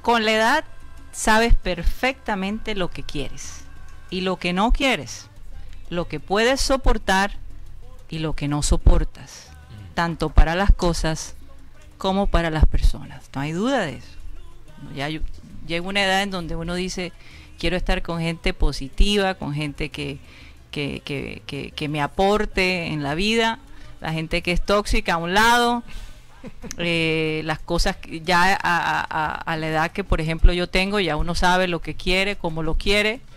Con la edad sabes perfectamente lo que quieres y lo que no quieres, lo que puedes soportar y lo que no soportas, tanto para las cosas como para las personas. No hay duda de eso. Ya llega una edad en donde uno dice, quiero estar con gente positiva, con gente que me aporte en la vida, la gente que es tóxica a un lado. Las cosas ya a la edad que por ejemplo yo tengo, ya uno sabe lo que quiere, cómo lo quiere,